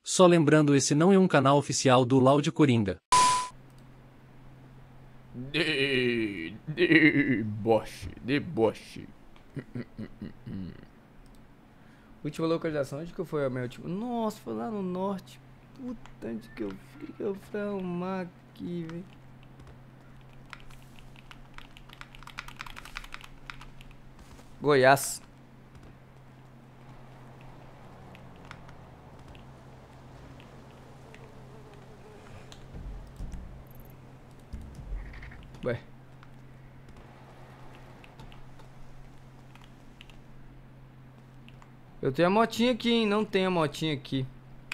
Só lembrando, esse não é um canal oficial do Loud Coringa. Deboche. Última localização, onde que foi a minha última? Nossa, foi lá no norte. Puta, onde que eu fui arrumar aqui, velho. Goiás. Ué. Eu tenho a motinha aqui, hein? Não tem a motinha aqui.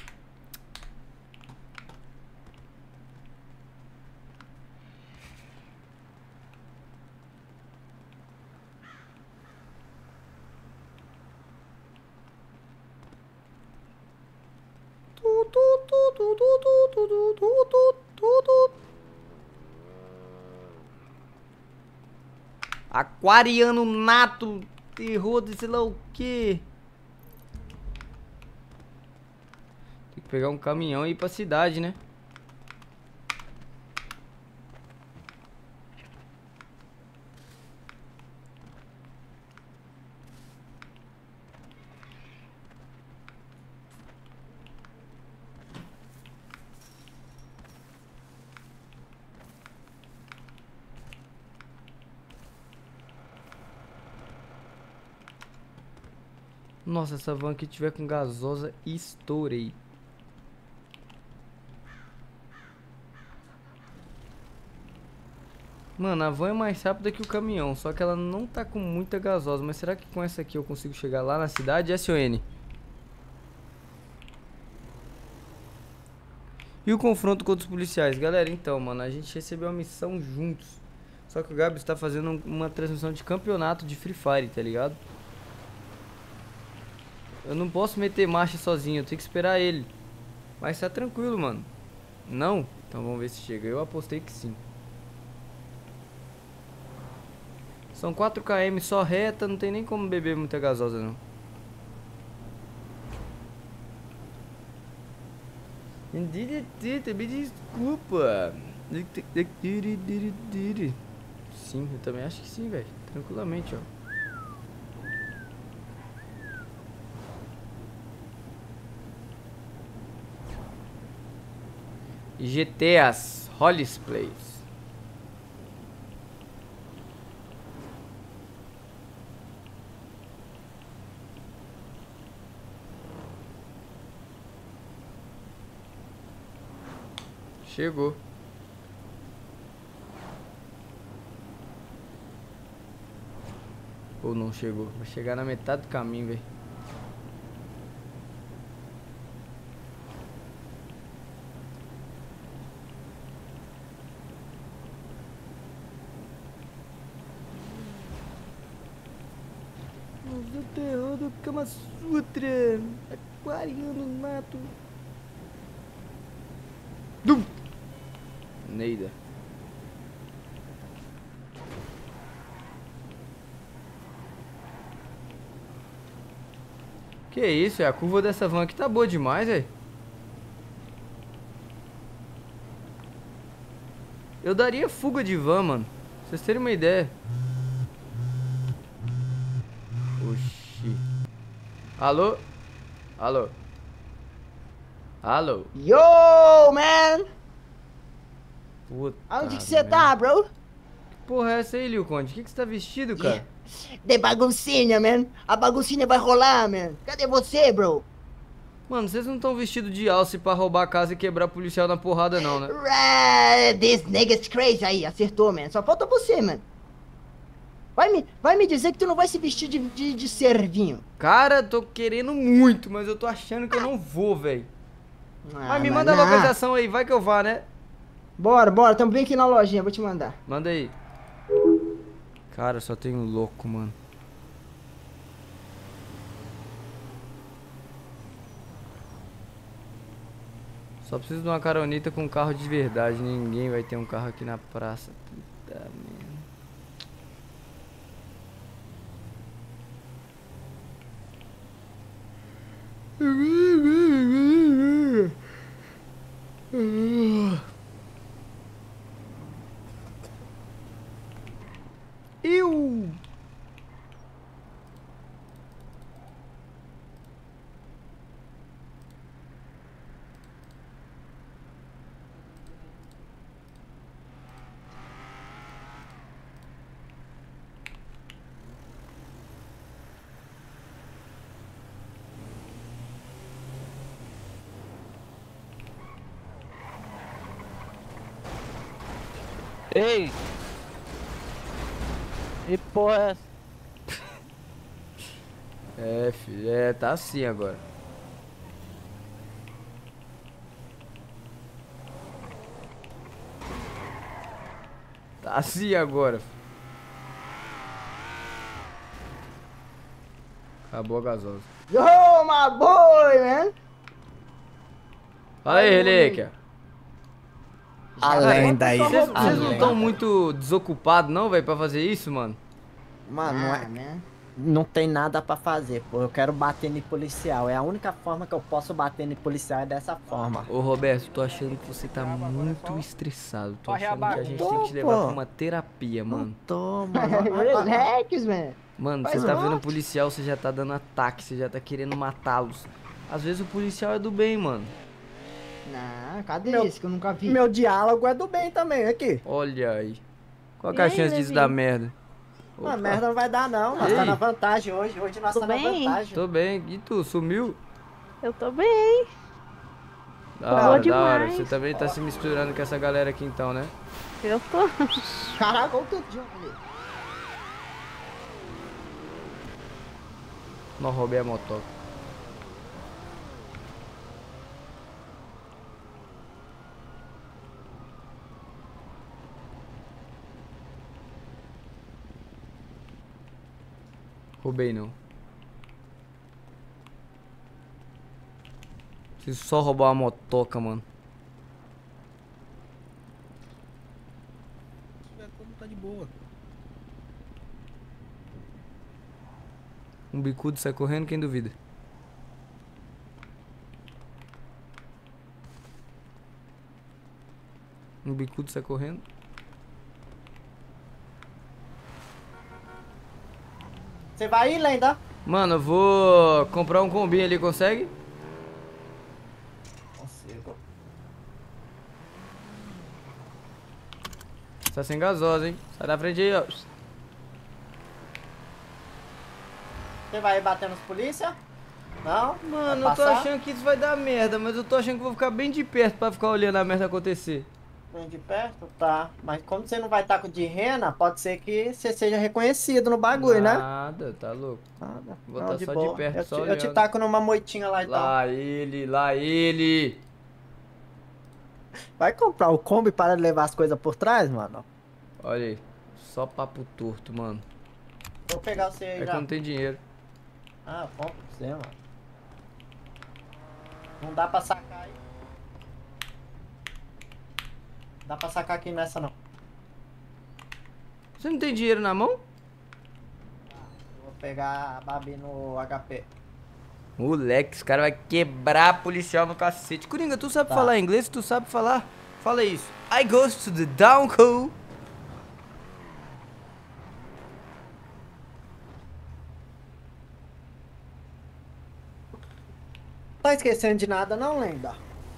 Aquariano nato, terror de sei lá o que. Tem que pegar um caminhão e ir pra cidade, né? Nossa, essa van aqui tiver com gasosa, estourei. Mano, a van é mais rápida que o caminhão, só que ela não tá com muita gasosa. Mas será que com essa aqui eu consigo chegar lá na cidade? SON. E o confronto contra os policiais? Galera, então, mano, a gente recebeu uma missão juntos. Só que o Gabi está fazendo uma transmissão de campeonato de Free Fire, tá ligado? Eu não posso meter marcha sozinho, eu tenho que esperar ele. Mas tá tranquilo, mano. Não? Então vamos ver se chega. Eu apostei que sim. São 4 km só reta, não tem nem como beber muita gasosa, não. Me desculpa. Sim, eu também acho que sim, velho. Tranquilamente, ó. GTAs, Hollis Place. Chegou. Ou não chegou. Vai chegar na metade do caminho, velho. O terror do Kama Sutra. Aquariano nato. Dum! Neida. Que isso? A curva dessa van aqui tá boa demais, velho. Eu daria fuga de van, mano. Pra vocês terem uma ideia. Oxi. Alô? Alô? Alô? Yo, man! Puta Aonde que você merda. tá, bro? Que porra é essa aí, Liu Conde? O que você tá vestido, cara? De baguncinha, man. A baguncinha vai rolar, man. Cadê você, bro? Mano, vocês não estão vestidos de alce pra roubar a casa e quebrar policial na porrada, não, né? This nigga's crazy. Aí, acertou, man. Só falta você, man. Vai me dizer que tu não vai se vestir de servinho. Cara, tô querendo muito, mas eu tô achando que eu não vou, velho. Mas me manda a mano, localização aí, vai que eu vá, né? Bora. Tamo bem aqui na lojinha. Vou te mandar. Manda aí. Cara, só tem um louco, mano. Só preciso de uma caronita com um carro de verdade. Ninguém vai ter um carro aqui na praça. Puta merda. Ei! E porra é essa? É, filho, tá assim agora. Tá assim agora, filho. Acabou a gasosa. Yo, my boy, man. Fala aí, Relíquia. Além Vai, daí. puxa a Vocês roupa, não velho. estão muito desocupados não, velho, pra fazer isso, mano? Mano, Ah, man. não tem nada pra fazer, pô. Eu quero bater no policial. É a única forma que eu posso bater no policial é dessa forma. Ô, Roberto, tô achando que você tá muito estressado. Tô achando que a gente tem que te Tô, levar pô. pra uma terapia, mano. Toma, Relax, man. Mano, Faz você tá vendo o parte. policial, você já tá dando ataque, você já tá querendo matá-los. Às vezes o policial é do bem, mano. Não, cadê Meu- esse que eu nunca vi? Meu diálogo é do bem também, aqui. Olha aí. Qual que é a E aí, chance disso Levi? dar merda? Uma Opa, merda não vai dar, não. Nós Ei. tá na vantagem hoje. Hoje nós Tudo tá na bem? vantagem. Tô bem. E tu, sumiu? Eu tô bem. Da Boa hora, da hora. demais. Você também tá se misturando com essa galera aqui então, né? Eu tô. Caraca, olha o tanto de homem ali. Não roubei a motoca. Roubei não. Preciso só roubar uma motoca, mano. Tá de boa. Um bicudo sai correndo, quem duvida? Um bicudo sai correndo. Você vai ir, Lenda? Mano, eu vou comprar um combinho ali, consegue? Consigo. Tá sem gasosa, hein? Sai da frente aí, ó. Você vai ir bater nos polícia? Não? Mano, Vai eu tô passar? achando que isso vai dar merda, mas eu tô achando que vou ficar bem de perto pra ficar olhando a merda acontecer. Vem de perto? Tá. Mas como você não vai estar com de rena, pode ser que você seja reconhecido no bagulho, né? Nada, tá louco. Nada. Vou Não, tá de só boa. de perto, eu só te, eu te olhando. taco numa moitinha lá então. Lá ele, lá ele. Vai comprar o Kombi para levar as coisas por trás, mano? Olha aí, só papo torto, mano. Vou pegar você aí É que já. eu não tenho dinheiro. Ah, eu compro pra você, mano. Não dá pra sacar aí. Não dá pra sacar aqui nessa não. Você não tem dinheiro na mão? Vou pegar a Babi no HP. Moleque, esse cara vai quebrar policial no cacete. Coringa, tu sabe Tá. falar inglês? Tu sabe falar? Fala isso. I goes to the down cool. Tá esquecendo de nada não, Lenda?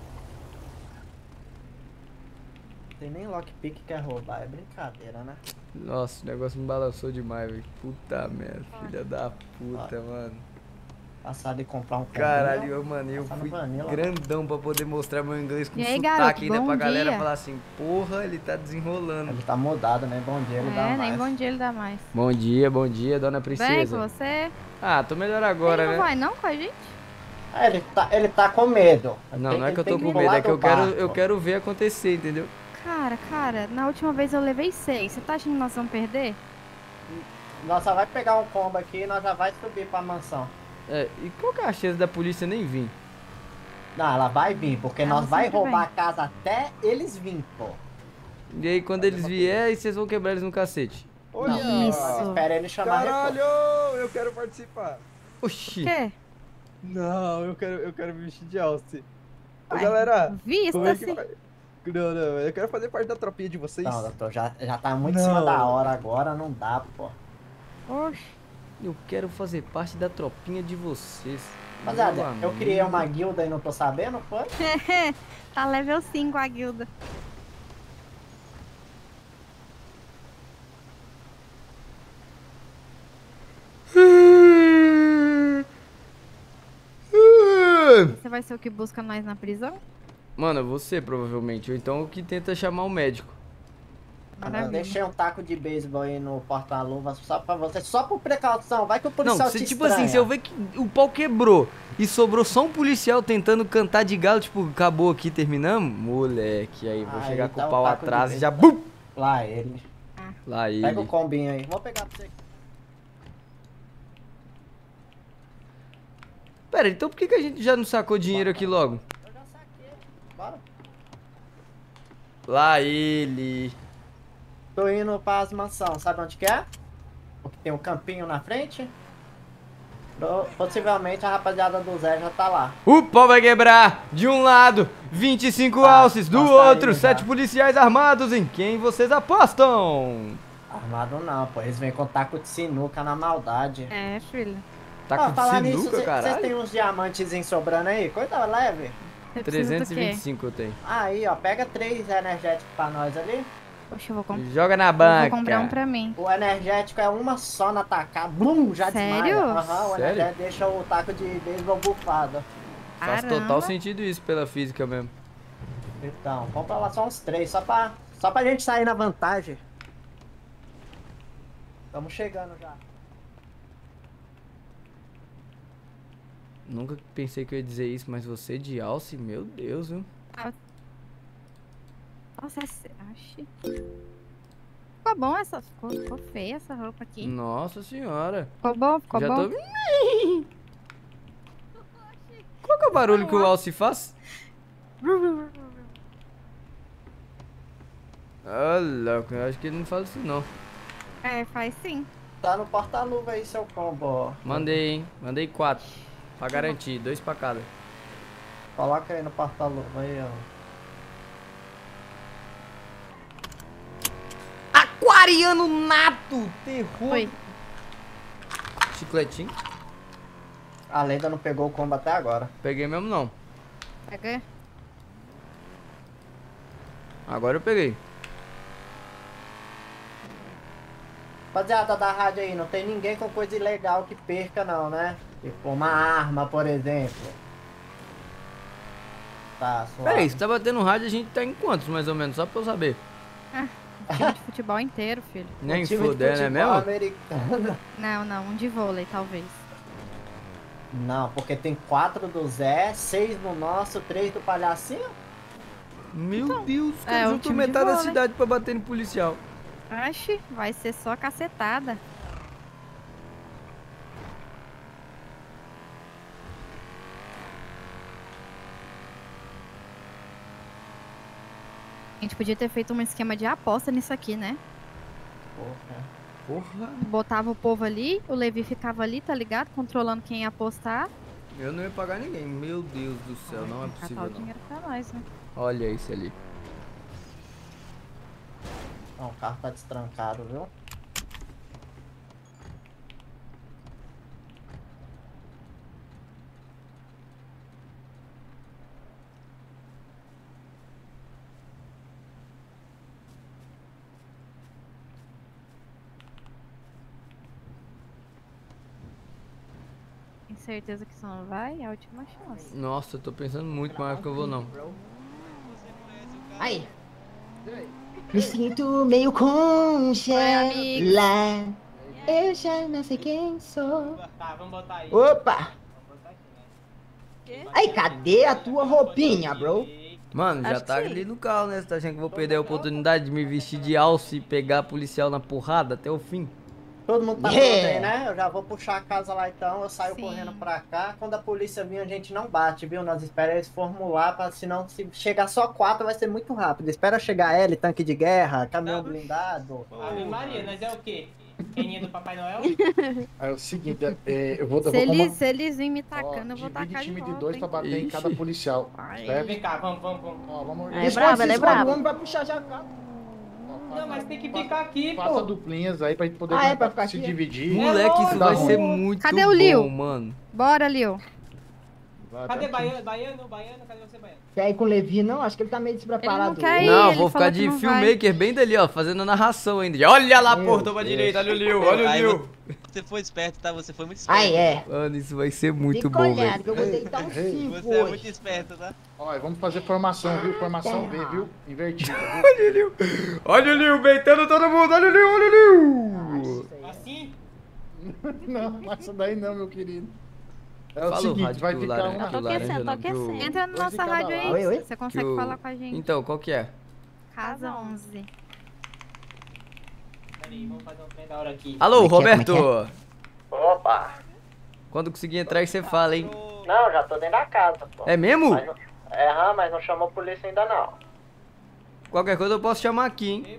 Tem nem lockpick que quer roubar, é brincadeira, né? Nossa, o negócio me balançou demais, velho. Puta merda, filha da puta, mano. Passar de comprar um Caralho, mano, eu Passar no fui Vanilla. grandão pra poder mostrar meu inglês com E aí, sotaque garoto, ainda bom pra galera dia. falar assim, porra, ele tá desenrolando. Ele tá mudado, né? Bom dia, ele dá É, mais. nem bom dia ele dá mais. Bom dia, dona Bem com princesa. você? Ah, tô melhor agora, Ele não né? vai não com a gente? Ah, ele tá com medo. Não, Tem não é que eu tem tô com pular medo, é que do eu barco. quero ver acontecer, entendeu? Cara, na última vez eu levei 6. Você tá achando que nós vamos perder? Nós só vai pegar um combo aqui e nós já vai subir pra mansão. É, e qual que é a chance da polícia nem vir? Não, ela vai vir, porque Ela nós vai sempre roubar a vem. casa até eles virem, pô. E aí quando eles vierem, vocês vão quebrar eles no cacete. Olha! Isso. Espera ele chamar Caralho! reforço. Eu quero participar. Oxi. O quê? Não, eu quero me vestir de Alce. Ô, Ué, galera, como é que Vista-se. vai? Não, eu quero fazer parte da tropinha de vocês. Não, doutor, já tá muito em Não. cima da hora agora, não dá, pô. Oxe. Eu quero fazer parte da tropinha de vocês. Rapaziada, Meu eu criei uma amigo. guilda e não tô sabendo, foi? Tá level 5 a guilda. Você vai ser o que busca nós na prisão? Mano, você provavelmente. Ou então o que tenta chamar o médico. Eu Maravilha. deixei um taco de beisebol aí no porta-luva só pra você, só por precaução. Vai que o Não, policial se, te tipo estranha. assim, se eu ver que o pau quebrou e sobrou só um policial tentando cantar de galo, tipo, acabou aqui, terminamos, moleque, aí vou Aí chegar com tá o o pau taco de atrás e já beisebol. bum! Lá ele. Lá Pega ele. o combinho aí. Vou pegar pra você. Pera, então por que que a gente já não sacou dinheiro aqui logo? Eu já saquei. Bora. Lá ele. Tô indo pras mansões. Sabe onde que é? Porque tem um campinho na frente. Possivelmente a rapaziada do Zé já tá lá. O pau vai quebrar! De um lado, 25 Tá, alces, do nós tá outro, indo 7 já. policiais armados. Em quem vocês apostam? Armado não, pô. Eles vêm com taco de sinuca na maldade. É, filho. Taco de falar nisso, sinuca, vocês caralho. têm uns diamantes sobrando aí? Coisa leve. Você precisa do quê? 325 eu tenho. Aí, ó. Pega 3 energéticos pra nós ali. Poxa, eu vou, Joga na eu banca. vou comprar um pra mim. O energético é uma só na tacada. Blum, já Sério? desmaia. Aham, o Sério? energético deixa o taco de beisebol bufado. Faz Caramba. total sentido isso pela física mesmo. Então, compra lá só uns 3, só pra gente sair na vantagem. Estamos chegando já. Nunca pensei que eu ia dizer isso, mas você de alce, meu Deus, viu? Nossa, acho. Ficou bom essa. Ficou feia essa roupa aqui. Nossa senhora. Ficou bom, ficou Já bom. tô. Qual que é o barulho que o alce faz? Ah, louco, eu acho que ele não faz isso não. É, faz sim. Tá no porta-luva aí seu combo. Mandei, hein? Mandei 4. Pra garantir, 2 pra cada. Coloca aí no porta-luva aí, ó. Aquariano nato! Terror! Oi. Chicletinho? A lenda não pegou o combo até agora. Peguei mesmo não. Pega. Agora eu peguei. Rapaziada da rádio aí, não tem ninguém com coisa ilegal que perca não, né? Tipo uma arma, por exemplo. Tá, suave. Pera aí, você tá batendo rádio, a gente tá em quantos mais ou menos? Só pra eu saber. Time de futebol inteiro, filho. Nem Um time de fuder, né futebol mesmo? americano. Não, não. Um de vôlei, talvez. Não, porque tem 4 do Zé, 6 no nosso, 3 do palhacinho. Meu Deus, os é, caras um juntou time de metade da vôlei. cidade pra bater no policial. Acho, vai ser só cacetada. A gente podia ter feito um esquema de aposta nisso aqui, né? Porra. Porra, Botava o povo ali, o Levi ficava ali, tá ligado? Controlando quem ia apostar. eu não ia pagar ninguém. Meu Deus do céu, não é Catar possível o não. dinheiro pra nós, né? Olha esse ali. Não, o carro tá destrancado, viu? Tem certeza que isso não vai? É a última chance. Nossa, eu tô pensando muito, mas acho que eu vou não. Aí. Me sinto meio concha Oi, amigo. lá. Eu já não sei quem sou. Tá, vamos botar aí. Opa! Aí, cadê a tua roupinha, bro? Mano, já Acho tá que sim. ali no carro, né? Você tá achando que eu vou perder a oportunidade de me vestir de alce e pegar policial na porrada até o fim? Todo mundo tá Yeah. pronto aí, né? Eu já vou puxar a casa lá então, eu saio Sim. correndo pra cá. Quando a polícia vir, a gente não bate, viu? Nós esperamos eles formular, pra, senão se chegar só 4 vai ser muito rápido. Espera chegar L, tanque de guerra, caminhão blindado. Ave Maria, nós é o quê? Peninha do Papai Noel? É o seguinte, eu vou Se eles virem me Ó, tacando, eu vou divide tacar o de time de volta, 2 hein? pra bater em cada Ixi. policial, Ai. certo? Vem cá, vamos. Ó, vamos É brabo, ele é brabo. O homem vai puxar já a cara. Não, mas tem que ficar aqui, Faça pô. duplinhas aí pra gente poder Ah, é pra ficar se aqui? dividir. Moleque, isso Dá vai ruim. ser muito Cadê o bom, Lil? mano. Bora, Lil. Vai, Cadê vai. Baiano? Cadê você, Baiano? Quer ir com o Levi, não? Acho que ele tá meio despreparado. Ele não quer ir. Não, ele vou falou ficar que de não filmmaker bem dali, ó, fazendo narração ainda. Olha lá, Meu porra, toma Deus. direita, olha o Liu, olha o Aí, Liu. Você foi esperto, tá? Você foi muito esperto. Ai, é. Mano, isso vai ser muito Fica bom, olhando, velho. que eu vou deitar um 5 Você é muito hoje. esperto, tá? Ó, vamos fazer formação, viu? Formação B, viu? Invertida, viu? Olha o Liu, olha o Liu, beitando todo mundo, olha o Liu, olha o Liu. Assim? Não, essa daí não, meu querido. É o Fala o seguinte, rádio vai pro ficar laranja. uma... Eu tô Laranja aquecendo, não, tô que o- aquecendo. Entra na Dois nossa de cada rádio lado. aí, Oi, oi? você Que consegue o- falar com a gente. Então, qual que é? Casa 11. Peraí, vamos fazer um trem da hora aqui. Alô, Como é que é? Roberto. Opa! Quando conseguir entrar aí, você fala, hein? Não, já tô dentro da casa, pô. É mesmo? Mas não, mas não chamou a polícia ainda não. Qualquer coisa eu posso chamar aqui, hein?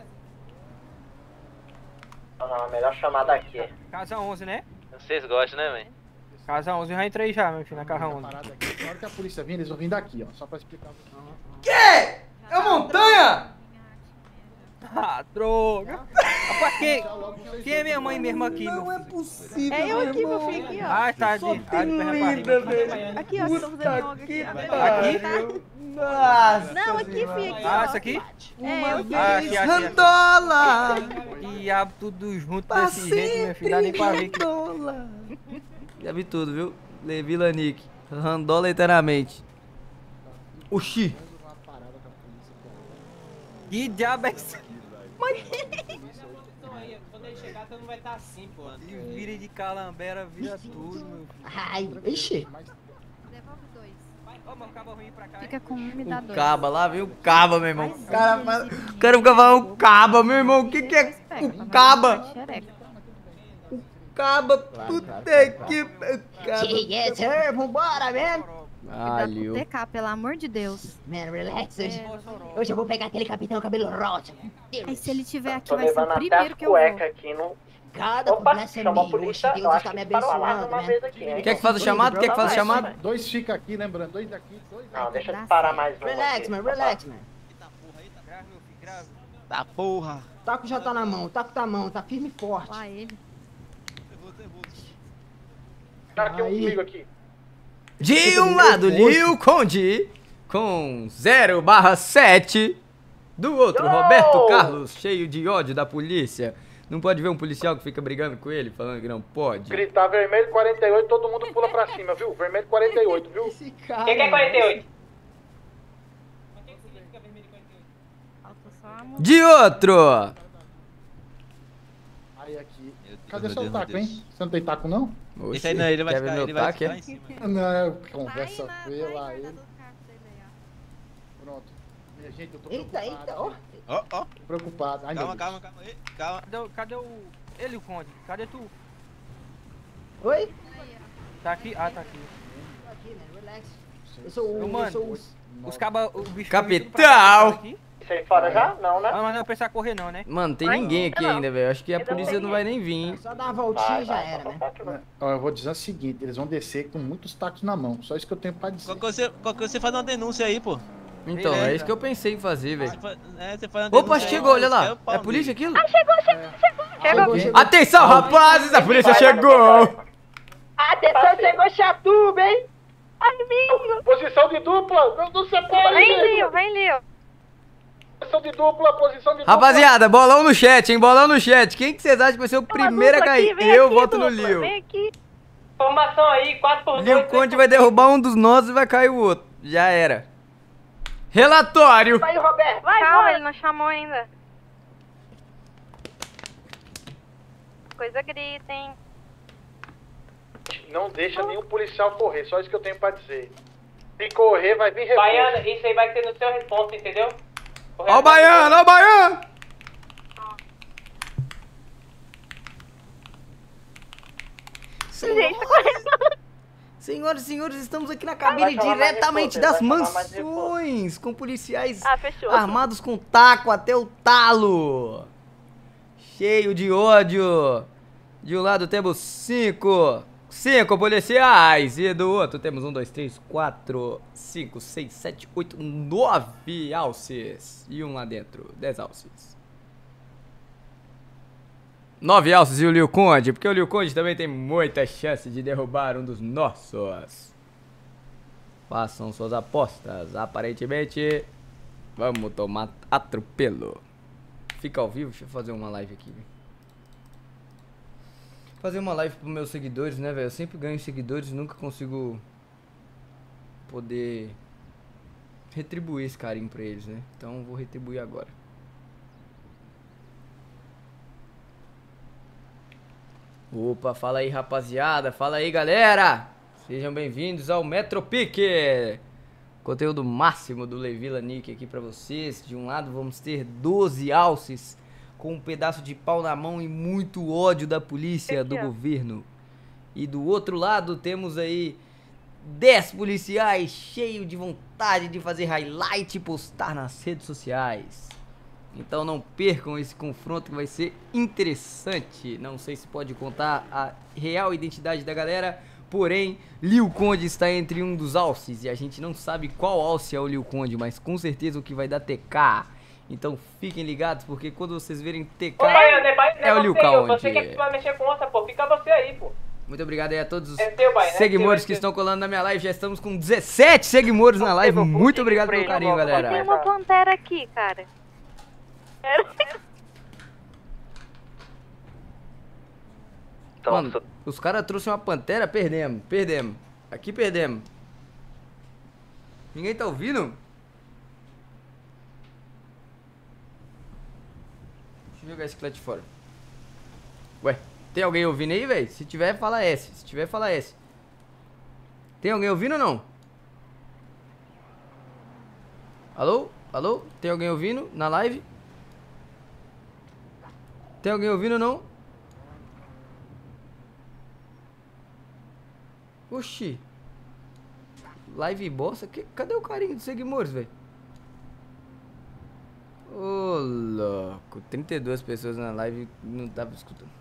Não, melhor chamar daqui. Casa 11, né? Vocês gostam, né, velho? Casa 11, eu já entrei já, meu filho, na casa 11. Parada aqui. Na hora que a polícia vir, eles vão vir daqui, ó. Só pra explicar. Que? É montanha? Ah, droga! Rapaz, quem é minha mãe mesmo aqui, meu filho? possível, É eu aqui, meu filho, aqui, ó. Ah, tá de... linda, velho. Aqui, ó, estamos fazendo logo aqui. Aqui? Nossa. Não, aqui, filho, aqui, Ah, ó. essa aqui? É, eu vi. Aqui, aqui. Randola. Diabo, tudo junto desse jeito, meu filho. Dá nem pra ver que... Randola. Já vi tudo, viu? Levi Lanick. Randola inteiramente. Oxi. Que diabo é isso? Quando ele chegar, tu não vai estar assim, pô. Vira de calambera, vira tudo, meu filho. Ai, ixi. Devolve 2. Ó, mas o cabo ruim pra cá. Fica com 1 e me dá 2. Caba lá, viu? Caba, meu irmão. Mas Cara, hoje o cara fica falando caba, meu irmão. O que que é o caba? Caba, puta que... Yes, sir, vambora, man. Alho. DK, pelo amor de Deus. Man, relax. Hoje eu vou pegar aquele capitão cabelo rosa. Aí se ele tiver aqui, Tô vai ser o levando até primeiro as que eu vou. cuecas aqui no... Cada Opa, bless chamou a me. polícia. Hoje Eu Deus acho está me que parou o alarme abençoando, uma man. vez aqui, hein? Quer que faça o chamado? Quer que faça o chamado? Dois fica aqui, lembrando. Dois daqui, dois daqui. Não, deixa eu parar mais um Relax, aqui. man, relax, man. Grave, meu filho, grave. Tá porra. O taco já tá na mão, o taco tá na mão, tá firme e forte. Lá ele. Cara, aqui um Aí. comigo aqui. De um lado, Liu Conde com 0/7. Do outro, Roberto Carlos, cheio de ódio da polícia. Não pode ver um policial que fica brigando com ele, falando que não pode. Gritar vermelho 48, todo mundo pula pra cima, viu? Vermelho 48, viu? Esse cara. Quem que é 48? Mas o que significa vermelho 48? Falta só a mão. De outro. Aí aqui. Meu Deus, Cadê meu seu Deus, meu taco, Deus. hein? Você não tem taco, não? Oxi, Esse aí não, ele vai quer ver ficar, meu ele vai taco, ficar é? em cima. Não, Tá conversa aí feia na lá. ida Ele. do carro dele aí, ó. Pronto. Minha gente, eu tô Eita, preocupado. eita, ó. Ó, ó. Tô preocupado. Ai, meu Calma, Deus. calma, calma. Ei, calma. Cadê o... Ele, o Conde? Cadê tu? Oi? Tá aqui? Ah, tá aqui. Tô aqui, man, relax. Eu sou o. Mano, Eu sou o. Os cabas... O bicho Capital! aqui. Sai fora já? Não, né? Ah, mas não pensar correr não, né? Mano, tem ninguém aqui ainda, velho. Acho que a polícia não vai nem vir, hein? Só dar uma voltinha e já era, né? Ó, eu vou dizer o seguinte, eles vão descer com muitos tacos na mão. Só isso que eu tenho pra dizer. Qual que você faz uma denúncia aí, pô? Então, é isso que eu pensei em fazer, velho. Você faz uma Opa, denúncia chegou, aí, olha você lá. é o pau É nele. polícia aquilo? Chegou. Atenção, rapazes, a polícia chegou! Atenção, chegou Chatuba, hein? Posição de dupla! Não separa, gente! Vem, Lio. Posição de dupla, posição de dupla! Rapaziada, bolão no chat, hein? Bolão no chat. Quem que vocês acham que vai ser o primeiro a cair? Eu voto no Liu. Formação aí, 4x2. Liu Conde vai derrubar um dos nossos e vai cair o outro. Já era. Relatório! Vai, Roberto. Calma, ele não chamou ainda. Coisa grita, hein? Não deixa nenhum policial correr, só isso que eu tenho pra dizer. Se correr, vai vir reforço. Baiana, isso aí vai ser no seu resposta, entendeu? Ó o baiano, ó o baiano! Senhoras e senhores, estamos aqui na cabine vai chamar mais diretamente reforço, das vai chamar mais mansões, com policiais Fechou. armados com taco até o talo. Cheio de ódio. De um lado temos 5 policiais e do outro temos 1, 2, 3, 4, 5, 6, 7, 8, 9 alces. E um lá dentro, 10 alces. 9 alces e o Liu Conde, porque o Liu Conde também tem muita chance de derrubar um dos nossos. Façam suas apostas. Aparentemente, vamos tomar atropelo. Fica ao vivo, deixa eu fazer uma live aqui, velho. Fazer uma live pros meus seguidores, né, velho? Eu sempre ganho seguidores e nunca consigo poder retribuir esse carinho pra eles, né? Então vou retribuir agora. Opa, fala aí, rapaziada. Fala aí, galera. Sejam bem-vindos ao Metropique. Conteúdo máximo do Levila Nick aqui pra vocês. De um lado vamos ter 12 alces com um pedaço de pau na mão e muito ódio da polícia, do governo. E do outro lado temos aí 10 policiais cheios de vontade de fazer highlight e postar nas redes sociais. Então não percam esse confronto que vai ser interessante. Não sei se pode contar a real identidade da galera, porém, Lil Conde está entre um dos alces e a gente não sabe qual alce é o Lil Conde, mas com certeza o que vai dar TK. Então fiquem ligados, porque quando vocês verem TK, é o Lil Conde. Você que vai mexer com onça, pô. Fica você aí, pô. Muito obrigado aí a todos os teu, pai, seguidores que estão colando na minha live. Já estamos com 17 seguidores na live. Muito obrigado pelo carinho, galera. Tem uma pantera aqui, cara. Mano, os caras trouxeram uma pantera, perdemos. Aqui perdemos. Ninguém tá ouvindo? Deixa eu jogar esse clutch fora. Ué, tem alguém ouvindo aí, velho? Se tiver, fala S. Se tiver, fala S. Tem alguém ouvindo ou não? Alô? Alô? Tem alguém ouvindo na live? Tem alguém ouvindo ou não? Oxi. Live bosta? Cadê o carinho dos seguidores, velho? Ô, louco. 32 pessoas na live, não tava escutando.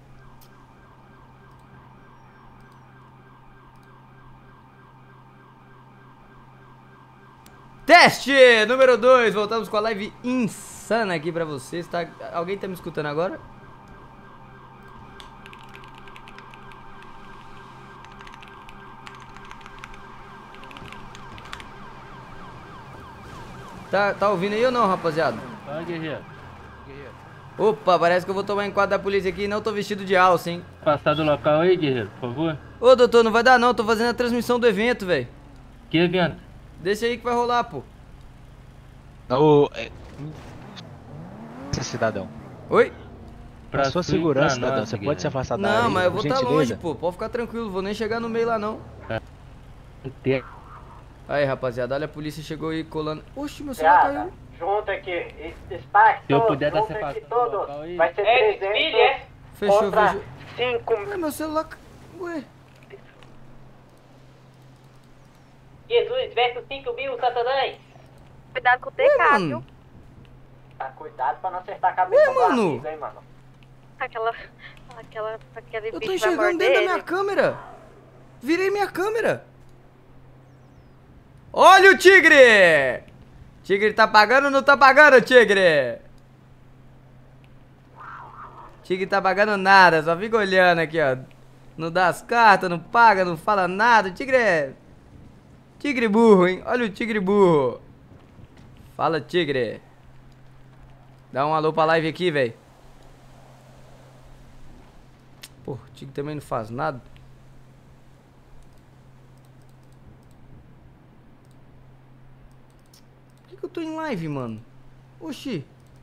Teste número 2. Voltamos com a live insana aqui pra vocês. Tá? Alguém tá me escutando agora? Tá ouvindo aí ou não, rapaziada? Fala, guerreiro. Opa, parece que eu vou tomar enquadro da polícia aqui e não tô vestido de alça, hein? Passar do local aí, guerreiro, por favor. Ô, doutor, não vai dar não, tô fazendo a transmissão do evento, velho. Que evento? Deixa aí que vai rolar, pô. Cidadão. Oi? Pra sua segurança, cidadão, você pode se afastar da área. Não, mas eu vou estar longe, pô. Pode ficar tranquilo, vou nem chegar no meio lá, não. Aí, rapaziada, olha, a polícia chegou aí colando. Oxi, meu celular caiu. Junta aqui, destaque, se eu puder dar separação todo, vai ser 300 fechou. 5. Ué, meu celular... Ué. Jesus, verso 5.000, Satanás. Cuidado com o TK, viu? Tá, cuidado pra não acertar a cabeça do amigo, hein, mano. Aquele Eu tô bicho vai enxergando morder dentro da ele. minha câmera. Virei minha câmera. Olha o tigre! Tigre tá pagando ou não tá pagando, tigre? Tigre tá pagando nada, só fica olhando aqui, ó. Não dá as cartas, não paga, não fala nada. O tigre é... Tigre burro, hein? Olha o tigre burro. Fala, tigre. Dá um alô pra live aqui, velho. Pô, o tigre também não faz nada. Por que eu tô em live, mano? Oxi.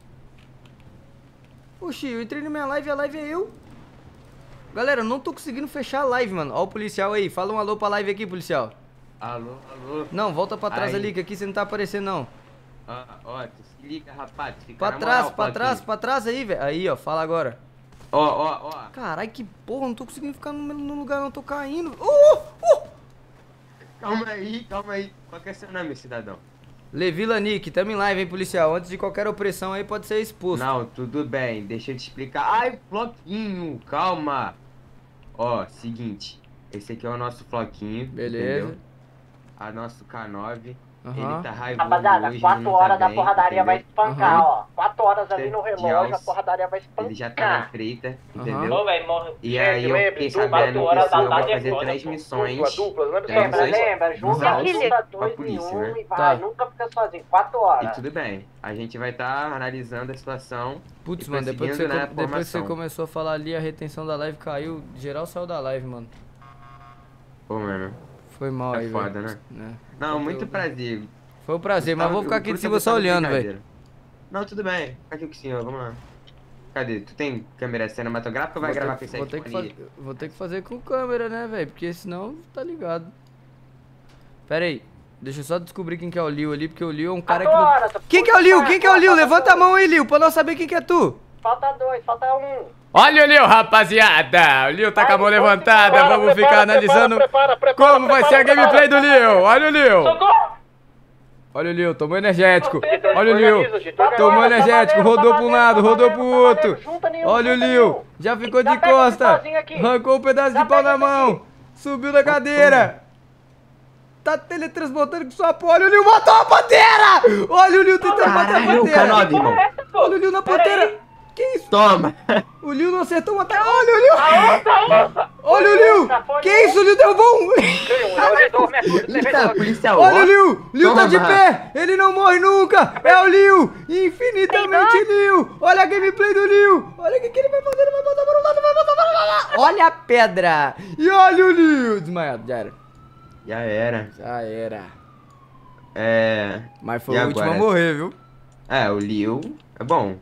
Oxi, eu entrei na minha live e a live é eu. Galera, eu não tô conseguindo fechar a live, mano. Ó o policial aí. Fala um alô pra live aqui, policial. Alô, alô. Não, volta pra trás Aí. ali, que aqui você não tá aparecendo, não. Ó, se liga, rapaz. Pra trás aí, velho. Aí, ó, fala agora. Ó. Carai, que porra, não tô conseguindo ficar no lugar, não tô caindo. Calma aí. Qual que é seu nome, cidadão? Levila Nick, tamo em live, hein, policial. Antes de qualquer opressão aí, pode ser expulso. Não, tudo bem, deixa eu te explicar. Ai, floquinho, calma. Ó, seguinte. Esse aqui é o nosso floquinho. Beleza. Entendeu? A nosso K9. Aham. Ele tá raivoso Rapaziada, hoje, 4 ele não tá horas da bem, porradaria vai entendeu? espancar, Aham. ó. 4 horas ali no De relógio, a alce. porradaria vai espancar. Ele já tá na treta, entendeu? Ô, velho, morre. E aí eu fiquei dupla, sabendo que o horas da senhor vai tarde é fazer foda, transmissões. Lembra, junta pra dois em polícia, um né? e vai, Tá. nunca fica sozinho, 4 horas. E tudo bem, a gente vai estar analisando a situação. Putz, e mano, depois que, você, prosseguindo na depois que você formação. começou a falar ali, a retenção da live caiu. Geral saiu da live, mano. Pô, mano, Foi mal é aí, foda, velho. né? Não, muito prazer. Foi um prazer, mas vou ficar aqui de cima só olhando, velho. Não, tudo bem. Fica aqui com o senhor, vamos lá. Cadê? Tu tem câmera cinematográfica ou vai gravar com esse vou ter que fazer com câmera, né, velho? Porque senão, tá ligado. Pera aí. Deixa eu só descobrir quem que é o Liu ali, porque o Liu é um cara que não... Quem que é o Liu? Quem que é o Liu? Levanta a mão aí, Liu, pra nós saber quem que é tu. Falta 2, falta 1. Olha o Liu, rapaziada. O Liu tá com a mão levantada. Vamos ficar analisando como vai ser a gameplay do Liu. Olha o Liu. Olha o Liu, tomou energético. Olha o Liu. Tomou energético, rodou pra um lado, rodou pro outro. Olha o Liu. Já ficou de costa. Arrancou um pedaço de pau na mão. Subiu na cadeira. Tá teletransportando com sua porra. Olha o Liu, matou a pantera. Olha o Liu tentando matar a pantera. Olha o Liu na pantera. Que isso? Toma. O Liu não acertou um ataque. Olha o Liu. Olha o Liu. Que isso? O Liu deu bom. Eita, policial. Olha o Liu. Liu tá de pé. Ele não morre nunca. É o Liu. Infinitamente Liu. Olha a gameplay do Liu. Olha o que ele vai fazer. Ele vai botar para um lado, vai botar para o lado. Olha a pedra. E olha o Liu. Desmaiado. Já era. Já era. Já era. É... Mas foi E o último a agora? morrer, viu? É, o Liu é bom.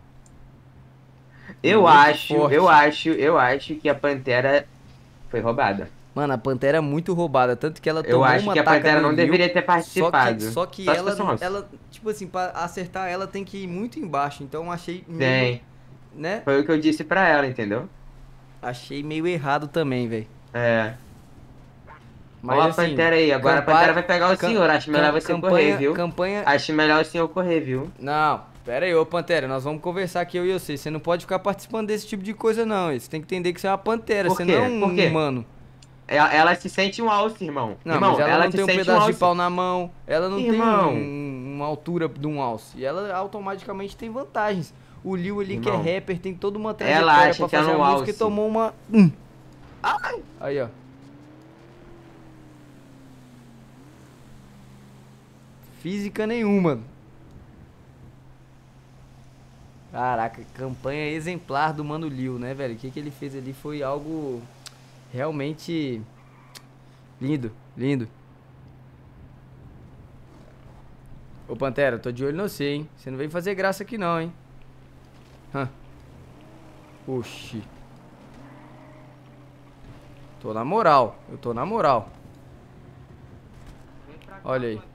Eu Muito acho forte. que a Pantera foi roubada. Mano, a Pantera é muito roubada, tanto que ela tomou Eu acho uma que a taca Pantera no não Liu, deveria ter participado. Só que Só se ela, fosse um osso. ela, tipo assim, pra acertar ela tem que ir muito embaixo, então achei meio, Tem. né? Foi o que eu disse pra ela, entendeu? Achei meio errado também, velho. É. Mas Olha a assim, Pantera aí, agora a Pantera vai pegar o senhor, acho melhor você correr, viu? Campanha... Acho melhor o senhor correr, viu? Não, pera aí, ô Pantera, nós vamos conversar aqui eu e você. Você não pode ficar participando desse tipo de coisa não, você tem que entender que você é uma Pantera, Por você quê? não é um Por quê? humano. Ela se sente um alce, irmão. Não, Irmão, mas ela não se tem um sente pedaço de alce. pau na mão, ela não Irmão. tem uma altura de um alce. E ela automaticamente tem vantagens. O Liu ali, que é Irmão, rapper, tem toda uma ela trajetória acha pra que é fazer no a música e alce. tomou uma... Aí, ó. Física nenhuma. Caraca, campanha exemplar do Mano Liu, né, velho? O que ele fez ali foi algo realmente lindo, lindo. Ô Pantera, tô de olho no você, hein? Você não veio fazer graça aqui não, hein? Oxi. Tô na moral, eu tô na moral. Olha aí.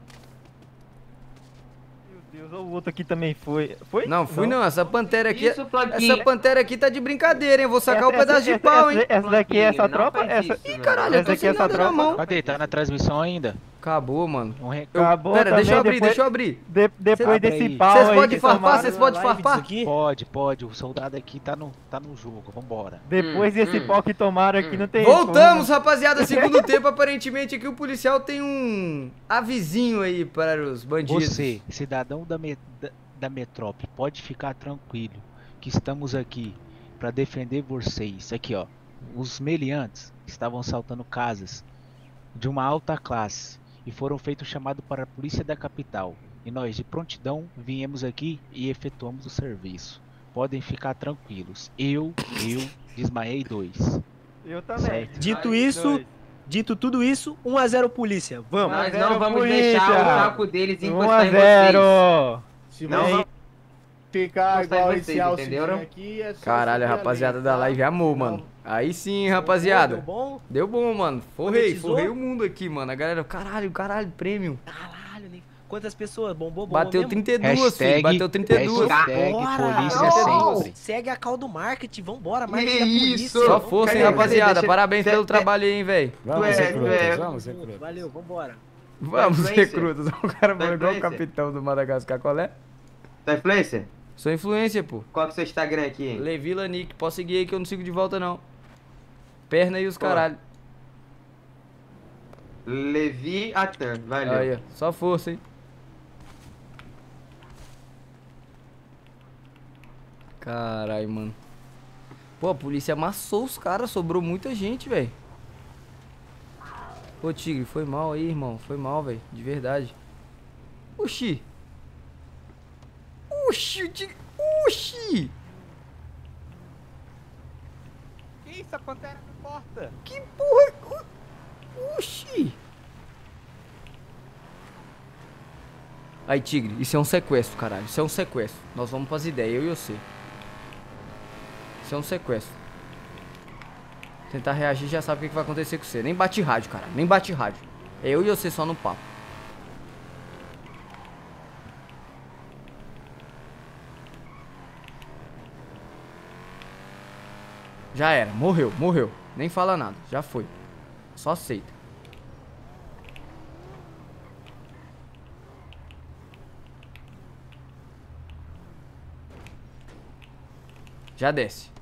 Meu Deus, o outro aqui também foi. Foi? Não, fui não. Essa Pantera aqui. Isso, Floquinho. Essa Pantera aqui tá de brincadeira, hein? Vou sacar o pedaço de pau, hein? Essa daqui é essa Não tropa? faz Essa... isso, Ih, mano. caralho, eu Essa tô aqui sem é essa nada na tropa? mão. Cadê? Tá na transmissão ainda? Acabou, mano. Acabou Pera, deixa eu também, abrir, depois- deixa eu abrir. Depois Abre desse aí. pau Vocês aí podem que farpar? tomaram- Vocês podem farpar? Pode. O soldado aqui tá no jogo. Vambora. Depois desse pau que tomaram aqui, não tem... Voltamos, rapaziada. Segundo tempo, aparentemente aqui o policial tem um avisinho aí para os bandidos. Você, cidadão da metrópole, pode ficar tranquilo que estamos aqui para defender vocês. Aqui, ó. Os meliantes estavam assaltando casas de uma alta classe e foram feitos chamados para a polícia da capital. E nós, de prontidão, viemos aqui e efetuamos o serviço. Podem ficar tranquilos. Eu desmaiei 2. Eu também. Certo. Dito tudo isso, 1 a 0 polícia. Vamos. Nós 1 a não 0 vamos polícia. deixar o taco deles 1 encostar a em vocês. 0. Se Não vai vamos ficar encostar igual em esse vocês, alcezinho entenderam? aqui, é só Caralho, a subir rapaziada ali, da tá? live amou, mano. Aí sim, rapaziada. Deu bom? Deu bom, mano. Forrei Monetizou? o mundo aqui, mano. A galera, caralho, prêmio. Caralho, né? Quantas pessoas? Bombou Bateu mesmo? 32, filho. Bateu 32. Hashtag Bora! polícia Não, sempre. segue a call do marketing, vambora, marketing Que da polícia. isso? Só força, hein, Cadê? rapaziada. Deixa- Parabéns pelo Cê- trabalho aí, hein, velho. Vamos, recrutas, Vamos, valeu, vambora. Vamos, influencer? recrutas. O cara falou igual o influencer? capitão do Madagascar. Qual é? Tá influencer? Sou influência, pô. Qual que é o seu Instagram aqui, hein? Levi Lanick. Posso seguir aí que eu não sigo de volta, não. Perna e os Pô. caralho. Leviatã, valeu. Aí, ó, só força, hein? Caralho, mano. Pô, a polícia amassou os caras, sobrou muita gente, velho. Ô, Tigre, foi mal aí, irmão. Foi mal, velho. De verdade. Oxi. Oxi, o Tigre. Oxi. Que isso? A pantera me corta. Que porra. Oxi. Aí, Tigre, isso é um sequestro, caralho. Isso é um sequestro. Nós vamos pras ideias, eu e você. Isso é um sequestro. Tentar reagir, já sabe o que vai acontecer com você. Nem bate rádio, cara. Nem bate rádio. É eu e você só no papo. Já era. Morreu, morreu. Nem fala nada. Já foi. Só aceita. Já desce.